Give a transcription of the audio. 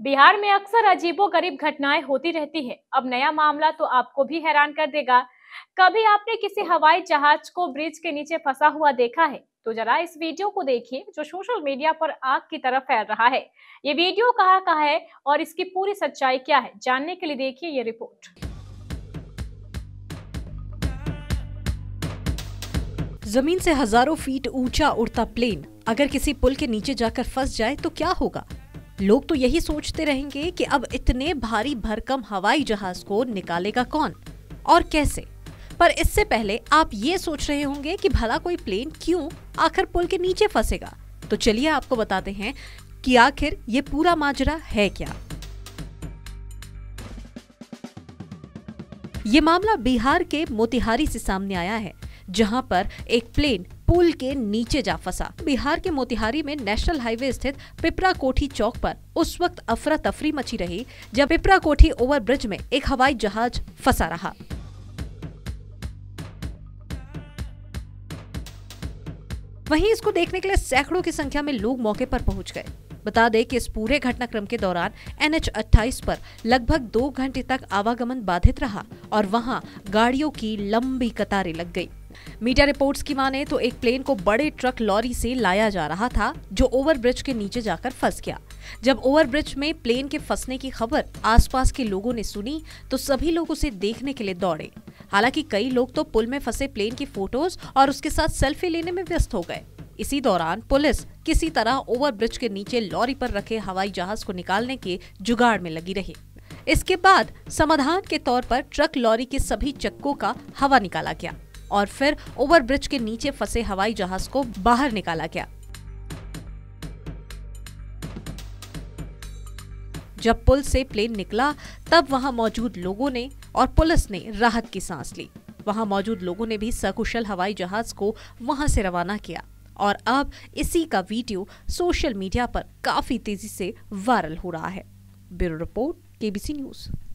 बिहार में अक्सर अजीबोगरीब घटनाएं होती रहती है। अब नया मामला तो आपको भी हैरान कर देगा। कभी आपने किसी हवाई जहाज को ब्रिज के नीचे फंसा हुआ देखा है? तो जरा इस वीडियो को देखिए जो सोशल मीडिया पर आग की तरह फैल रहा है। ये वीडियो कहाँ का है और इसकी पूरी सच्चाई क्या है, जानने के लिए देखिए ये रिपोर्ट। जमीन से हजारों फीट ऊंचा उड़ता प्लेन अगर किसी पुल के नीचे जाकर फंस जाए तो क्या होगा? लोग तो यही सोचते रहेंगे कि अब इतने भारी भरकम हवाई जहाज को निकालेगा कौन और कैसे। पर इससे पहले आप ये सोच रहे होंगे कि भला कोई प्लेन क्यों आखिर पुल के नीचे फंसेगा। तो चलिए आपको बताते हैं कि आखिर ये पूरा माजरा है क्या। ये मामला बिहार के मोतिहारी से सामने आया है, जहां पर एक प्लेन पुल के नीचे जा फंसा। बिहार के मोतिहारी में नेशनल हाईवे स्थित पिपरा कोठी चौक पर उस वक्त अफरा तफरी मची रही जब पिपरा कोठी ओवरब्रिज में एक हवाई जहाज फंसा रहा। वहीं इसको देखने के लिए सैकड़ों की संख्या में लोग मौके पर पहुंच गए। बता दें कि इस पूरे घटनाक्रम के दौरान NH 28 पर लगभग 2 घंटे तक आवागमन बाधित रहा और वहां गाड़ियों की लंबी कतारें लग गई। मीडिया रिपोर्ट्स की माने तो एक प्लेन को बड़े ट्रक लॉरी से लाया जा रहा था जो ओवरब्रिज के नीचे जाकर फंस गया। जब ओवरब्रिज में प्लेन के फंसने की खबर आसपास के लोगों ने सुनी तो सभी लोग उसे देखने के लिए दौड़े। हालांकि कई लोग तो पुल में फंसे प्लेन की फोटोज और उसके साथ सेल्फी लेने में व्यस्त हो गए। इसी दौरान पुलिस किसी तरह ओवरब्रिज के नीचे लॉरी पर रखे हवाई जहाज को निकालने के जुगाड़ में लगी रही। इसके बाद समाधान के तौर पर ट्रक लॉरी के सभी चक्कों का हवा निकाला गया और फिर ओवरब्रिज के नीचे फंसे हवाई जहाज को बाहर निकाला गया। जब पुल से प्लेन निकला तब वहां मौजूद लोगों ने और पुलिस ने राहत की सांस ली। वहां मौजूद लोगों ने भी सकुशल हवाई जहाज को वहां से रवाना किया और अब इसी का वीडियो सोशल मीडिया पर काफी तेजी से वायरल हो रहा है। Bureau report, KBC news.